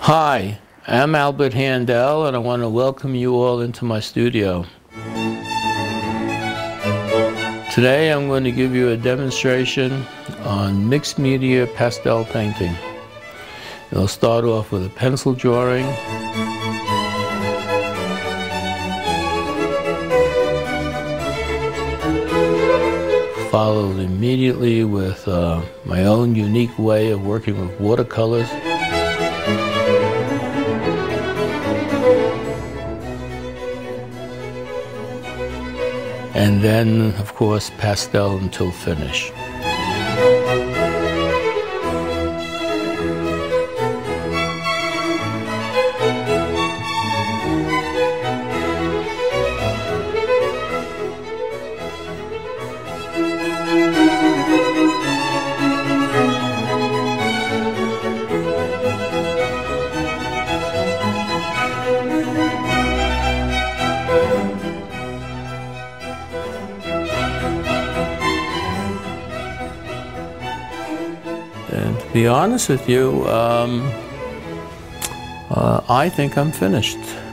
Hi, I'm Albert Handell, and I want to welcome you all into my studio. Today I'm going to give you a demonstration on mixed media pastel painting. I'll start off with a pencil drawing. Followed immediately with my own unique way of working with watercolors. And then, of course, pastel until finish. And to be honest with you, I think I'm finished.